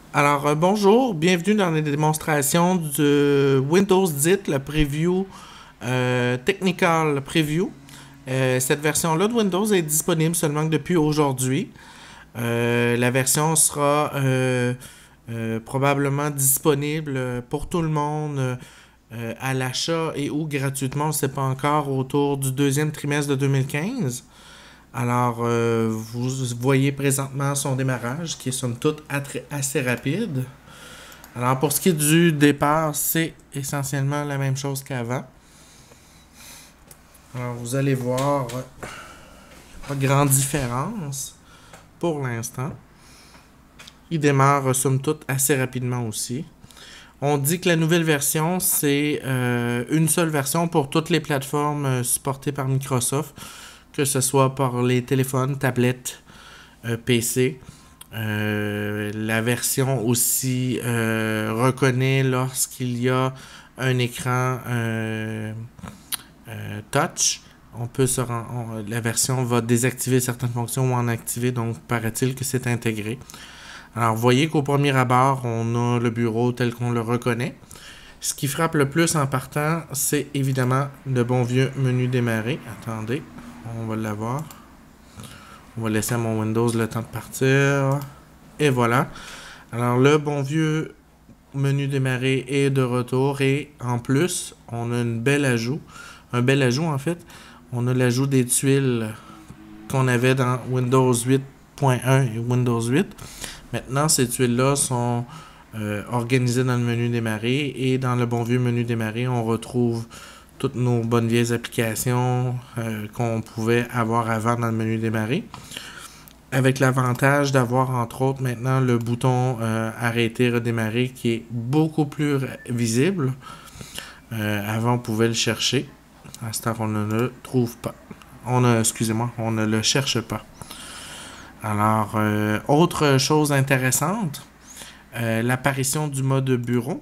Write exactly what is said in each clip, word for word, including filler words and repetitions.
Alors, euh, bonjour, bienvenue dans les démonstrations de Windows dix, le preview, euh, Technical Preview. Euh, cette version-là de Windows est disponible seulement que depuis aujourd'hui. Euh, la version sera euh, euh, probablement disponible pour tout le monde euh, à l'achat et ou gratuitement, on ne sait pas encore, autour du deuxième trimestre de deux mille quinze. Alors, euh, vous voyez présentement son démarrage qui est somme toute assez rapide. Alors, pour ce qui est du départ, c'est essentiellement la même chose qu'avant. Alors, vous allez voir, euh, pas de grande différence pour l'instant. Il démarre, euh, somme toute, assez rapidement aussi. On dit que la nouvelle version, c'est euh, une seule version pour toutes les plateformes euh, supportées par Microsoft, que ce soit par les téléphones, tablettes, euh, P C. Euh, la version aussi euh, reconnaît lorsqu'il y a un écran euh, euh, touch. On peut se rend, on, la version va désactiver certaines fonctions ou en activer, donc paraît-il que c'est intégré. Alors, vous voyez qu'au premier abord, on a le bureau tel qu'on le reconnaît. Ce qui frappe le plus en partant, c'est évidemment le bon vieux menu démarrer. Attendez, on va l'avoir. On va laisser à mon Windows le temps de partir. Et voilà. Alors, le bon vieux menu démarrer est de retour. Et en plus, on a une belle ajout. Un bel ajout, en fait. On a l'ajout des tuiles qu'on avait dans Windows huit point un et Windows huit. Maintenant, ces tuiles-là sont euh, organisées dans le menu démarrer. Et dans le bon vieux menu démarrer, on retrouve toutes nos bonnes vieilles applications euh, qu'on pouvait avoir avant dans le menu démarrer. Avec l'avantage d'avoir entre autres maintenant le bouton euh, arrêter, redémarrer qui est beaucoup plus visible. Euh, avant, on pouvait le chercher. À ce temps, on ne le trouve pas. On ne, excusez-moi, on ne le cherche pas. Alors, euh, autre chose intéressante, euh, l'apparition du mode bureau,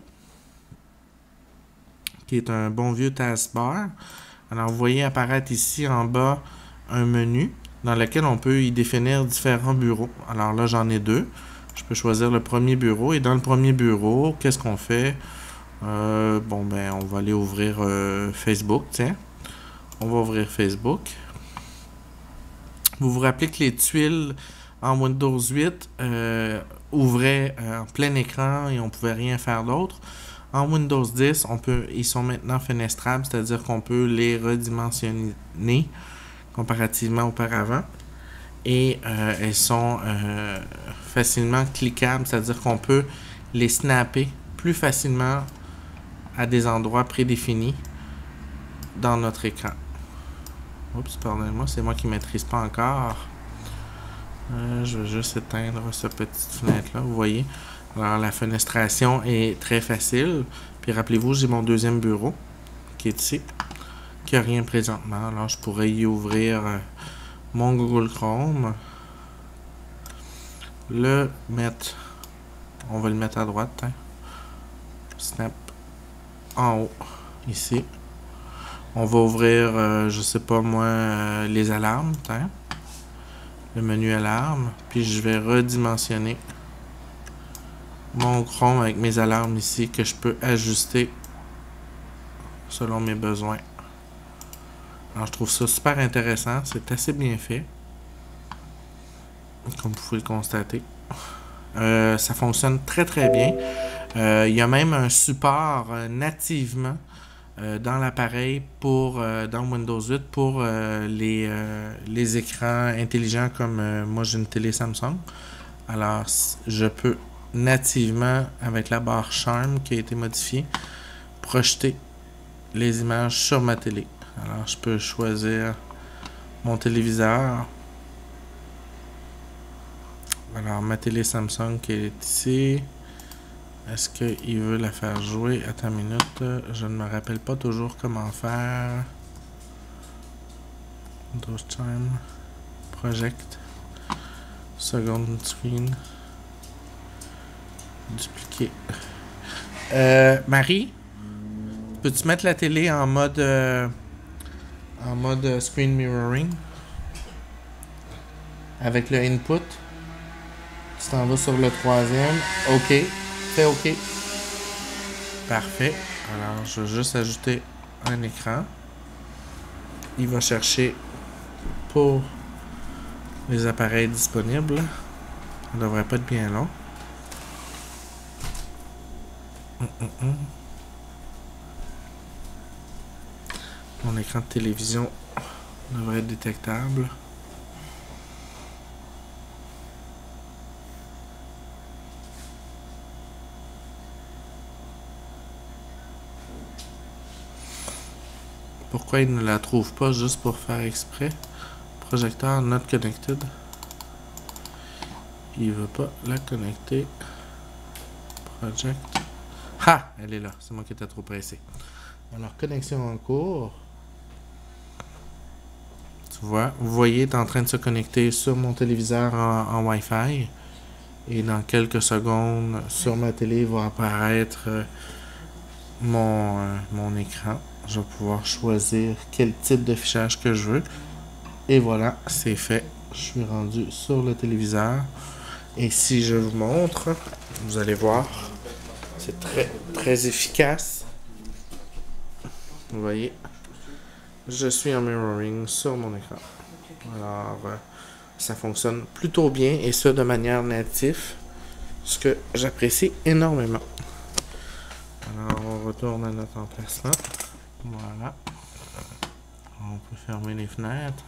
qui est un bon vieux taskbar. Alors, vous voyez apparaître ici en bas un menu dans lequel on peut y définir différents bureaux. Alors là, j'en ai deux. Je peux choisir le premier bureau. Et dans le premier bureau, qu'est-ce qu'on fait? Euh, bon, ben, on va aller ouvrir euh, Facebook, tiens. On va ouvrir Facebook. Vous vous rappelez que les tuiles en Windows huit euh, ouvraient euh, en plein écran et on ne pouvait rien faire d'autre. En Windows dix, on peut, ils sont maintenant fenestrables, c'est-à-dire qu'on peut les redimensionner comparativement auparavant. Et euh, elles sont euh, facilement cliquables, c'est-à-dire qu'on peut les snapper plus facilement à des endroits prédéfinis dans notre écran. Oups, pardonnez-moi, c'est moi qui ne maîtrise pas encore. Euh, je vais juste éteindre cette petite fenêtre-là, vous voyez. Alors, la fenestration est très facile. Puis rappelez-vous, j'ai mon deuxième bureau qui est ici, qui n'a rien présentement. Alors, je pourrais y ouvrir euh, mon Google Chrome. Le mettre, on va le mettre à droite. Hein. Snap en haut, ici. On va ouvrir, euh, je sais pas moi, euh, les alarmes. Hein. Le menu alarme. Puis je vais redimensionner mon Chrome avec mes alarmes ici que je peux ajuster selon mes besoins. Alors je trouve ça super intéressant, c'est assez bien fait, comme vous pouvez le constater. Euh, ça fonctionne très très bien. Euh, il y a même un support euh, nativement euh, dans l'appareil pour euh, dans Windows huit pour euh, les, euh, les écrans intelligents comme euh, moi j'ai une télé Samsung. Alors je peux nativement, avec la barre Charm qui a été modifiée, projeter les images sur ma télé. Alors, je peux choisir mon téléviseur. Alors, ma télé Samsung qui est ici. Est-ce qu'il veut la faire jouer? Attends une minute. Je ne me rappelle pas toujours comment faire. Windows Time. Project. Second screen. Dupliquer. Euh, Marie, peux-tu mettre la télé en mode euh, en mode screen mirroring avec le input? Tu t'en vas sur le troisième. OK. Fais OK. Parfait. Alors, je vais juste ajouter un écran. Il va chercher pour les appareils disponibles. Ça ne devrait pas être bien long. Hum, hum, hum. Mon écran de télévision devrait être détectable. Pourquoi il ne la trouve pas juste pour faire exprès? Projecteur not connected. Il veut pas la connecter. Project. Ha! Elle est là. C'est moi qui étais trop pressé. Alors, connexion en cours. Tu vois, vous voyez, il est en train de se connecter sur mon téléviseur en, en Wi-Fi. Et dans quelques secondes, sur ma télé, va apparaître euh, mon, euh, mon écran. Je vais pouvoir choisir quel type de fichage que je veux. Et voilà, c'est fait. Je suis rendu sur le téléviseur. Et si je vous montre, vous allez voir, c'est très, très efficace. Vous voyez, je suis en mirroring sur mon écran. Alors, euh, ça fonctionne plutôt bien et ça de manière native, ce que j'apprécie énormément. Alors, on retourne à notre emplacement. Voilà. On peut fermer les fenêtres.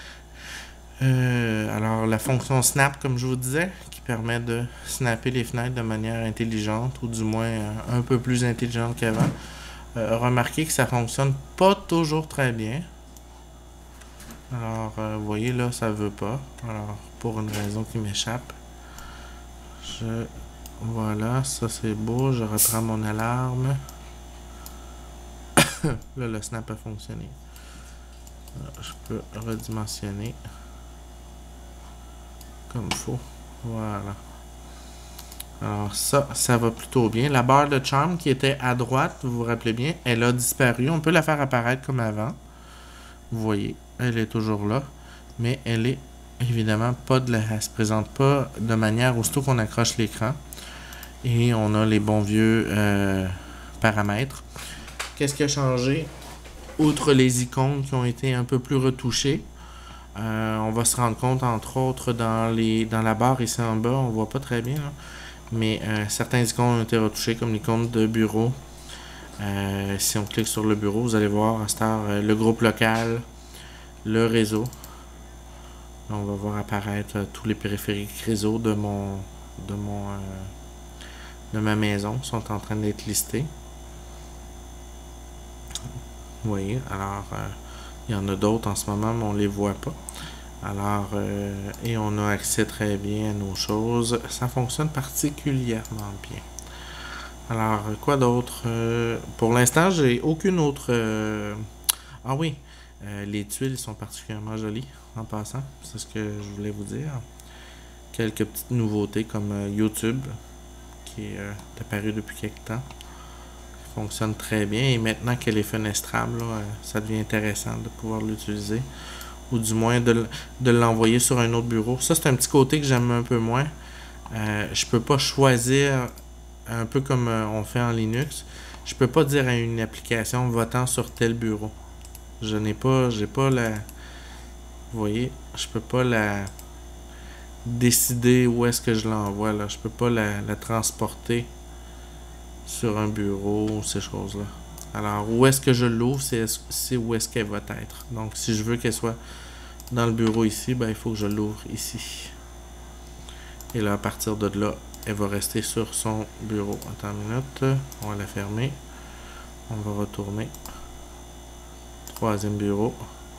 Euh, alors, la fonction snap, comme je vous disais, qui permet de snapper les fenêtres de manière intelligente, ou du moins euh, un peu plus intelligente qu'avant. Euh, remarquez que ça fonctionne pas toujours très bien. Alors, euh, vous voyez, là, ça veut pas. Alors, pour une raison qui m'échappe. Je... Voilà, ça c'est beau. Je reprends mon alarme. Là, le snap a fonctionné. Je peux redimensionner. Comme il faut. Voilà. Alors ça, ça va plutôt bien. La barre de charme qui était à droite, vous vous rappelez bien, elle a disparu. On peut la faire apparaître comme avant. Vous voyez, elle est toujours là. Mais elle est évidemment pas de la... Elle se présente pas de manière aussitôt qu'on accroche l'écran. Et on a les bons vieux euh, paramètres. Qu'est-ce qui a changé? Outre les icônes qui ont été un peu plus retouchées, euh, on va se rendre compte, entre autres, dans, les, dans la barre ici en bas, on voit pas très bien, là, mais euh, certains icônes ont été retouchés, comme l'icône de bureau. Euh, si on clique sur le bureau, vous allez voir à cette heure, euh, le groupe local, le réseau. On va voir apparaître euh, tous les périphériques réseau de mon de mon euh, de ma maison sont en train d'être listés. Vous voyez, alors euh, il y en a d'autres en ce moment, mais on les voit pas. Alors, euh, et on a accès très bien à nos choses. Ça fonctionne particulièrement bien. Alors, quoi d'autre? Euh, pour l'instant, j'ai aucune autre... Euh... Ah oui, euh, les tuiles sont particulièrement jolies, en passant. C'est ce que je voulais vous dire. Quelques petites nouveautés comme euh, YouTube, qui est euh, apparu depuis quelques temps. Fonctionne très bien et maintenant qu'elle est fenestrable, là, ça devient intéressant de pouvoir l'utiliser ou du moins de, de l'envoyer sur un autre bureau. Ça, c'est un petit côté que j'aime un peu moins. Euh, je peux pas choisir, un peu comme euh, on fait en Linux, je peux pas dire à une application votant sur tel bureau. Je n'ai pas, j'ai pas la... Vous voyez, je peux pas la décider où est-ce que je l'envoie, là. Je peux pas la, la transporter sur un bureau, ces choses-là. Alors, où est-ce que je l'ouvre, c'est où est-ce qu'elle va être. Donc, si je veux qu'elle soit dans le bureau ici, ben, il faut que je l'ouvre ici. Et là, à partir de là, elle va rester sur son bureau. Attends une minute, on va la fermer. On va retourner. Troisième bureau.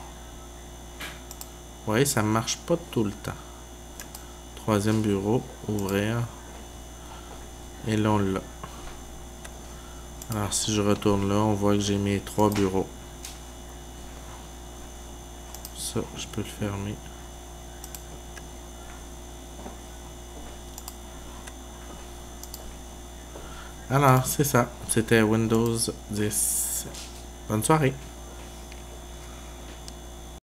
Vous voyez, ça ne marche pas tout le temps. Troisième bureau, ouvrir. Et là, on l'a. Alors, si je retourne là, on voit que j'ai mes trois bureaux. Ça, je peux le fermer. Alors, c'est ça. C'était Windows dix. Bonne soirée.